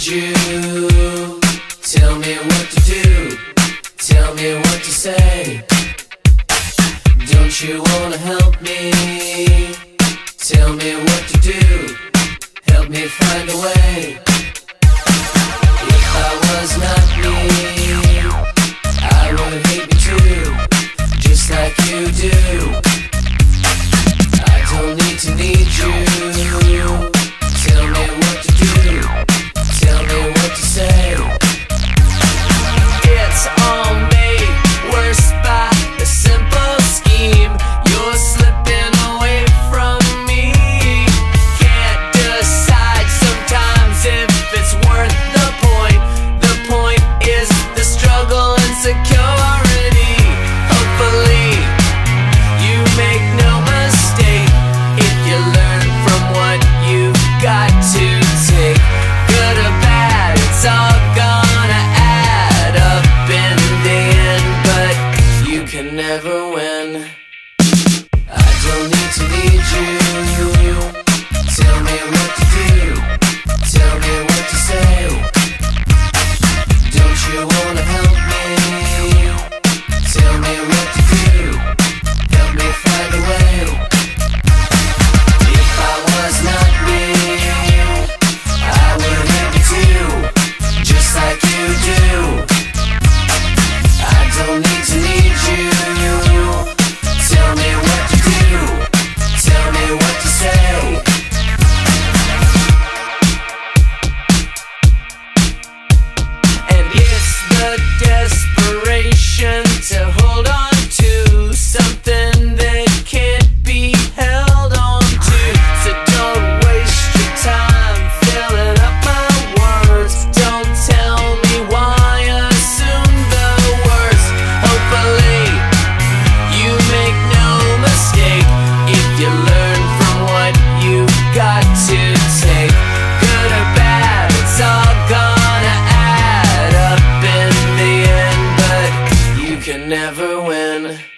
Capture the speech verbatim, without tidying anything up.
you. Tell me what to do, tell me what to say. Don't you wanna help me? Tell me what to do, help me find a way. If I was not me, I would hate me too, just like you do. I don't need to need you. Tell me what to do, tell me what to say. It's all made worse by a simple scheme. You're slipping away from me. Can't decide sometimes if it's worth the point. The point is the struggle and security. Hopefully you make no mistake if you learn from what you've got to take. Good or bad, it's all gonna add up in the end, but you can never win. I don't need to need you. Tell me what to do, tell me what to say. Don't you wanna help me? Tell me what to do, help me find a way. If I was not me, I would hate you too, just like you do. I don't need to need you. Tell me what to do, tell me what to say. And it's the desperation to hold on to something that can't be held on to. So don't waste your time filling up my words. Don't tell me why assume the worst. Hopefully you make no mistake if you learn from what you've got to take. Good or bad, it's all gonna add up in the end, but you can never win.